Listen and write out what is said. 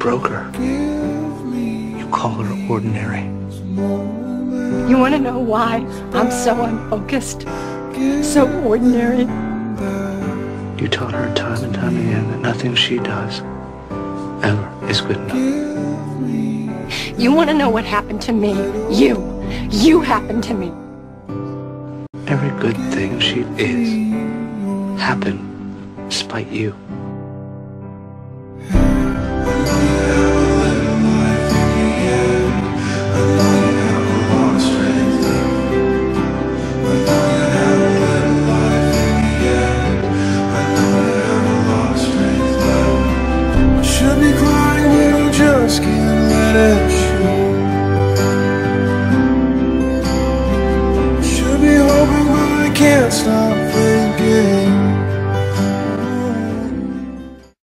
broke her. You call her ordinary. You want to know why I'm so unfocused, so ordinary? You taught her time and time again that nothing she does ever is good enough. You want to know what happened to me? You happened to me. Every good thing she is happened despite you.